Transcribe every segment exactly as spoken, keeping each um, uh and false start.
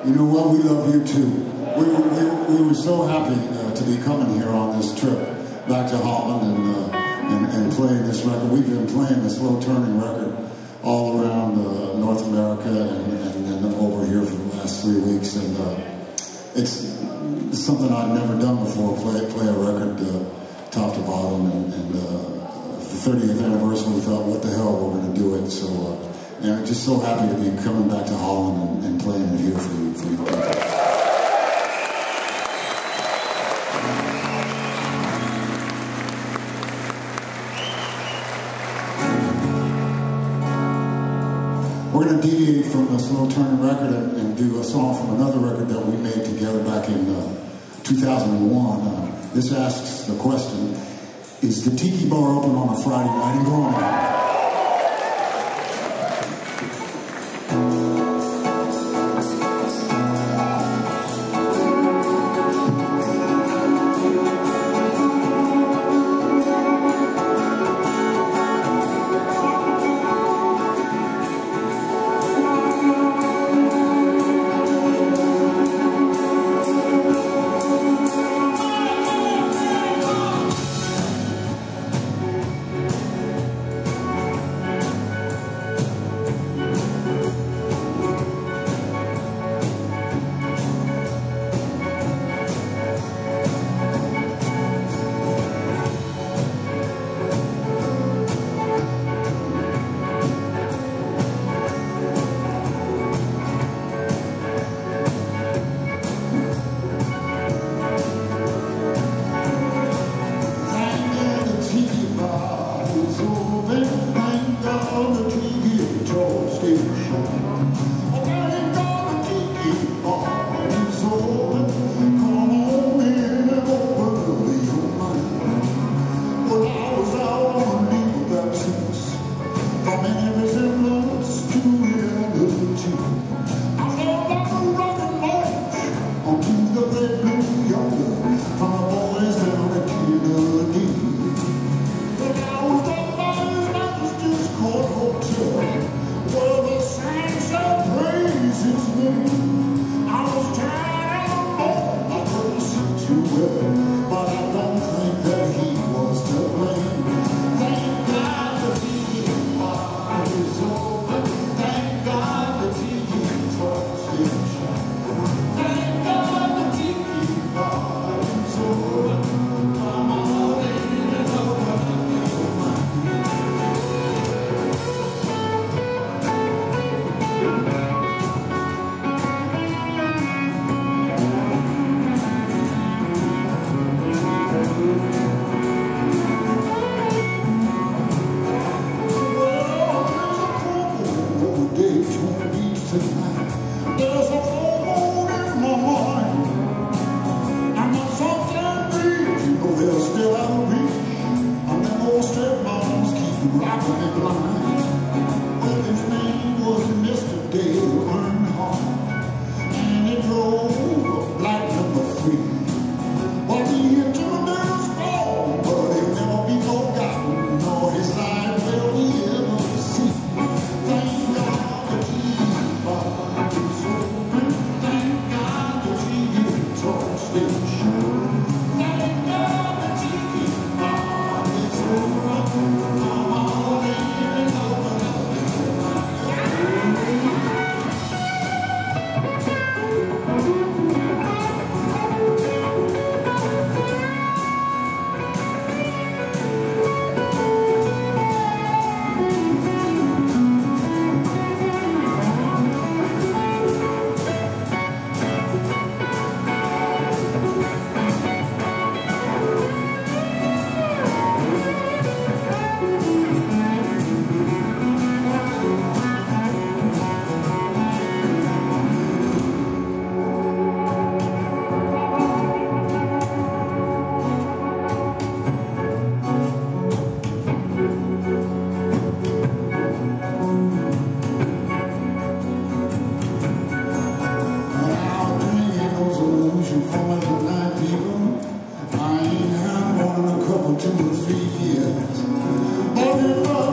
You know what? We love you too. We, we, we were so happy uh, to be coming here on this trip back to Holland and, uh, and, and playing this record. We've been playing this Slow Turning record all around uh, North America and, and, and over here for the last three weeks. And uh, it's, it's something I've never done before, play, play a record uh, top to bottom. And, and uh, the thirtieth anniversary, we thought, what the hell, we're going to do it. So, uh, and I'm just so happy to be coming back to Holland and, and playing it here for you, for you people. We're going to deviate from the Slow Turning record and, and do a song from another record that we made together back in uh, two thousand one. Uh, this asks the question, is the Tiki Bar open on a Friday night in Groningen?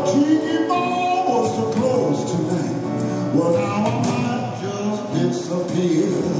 Well, now I might just disappear. Hiatt.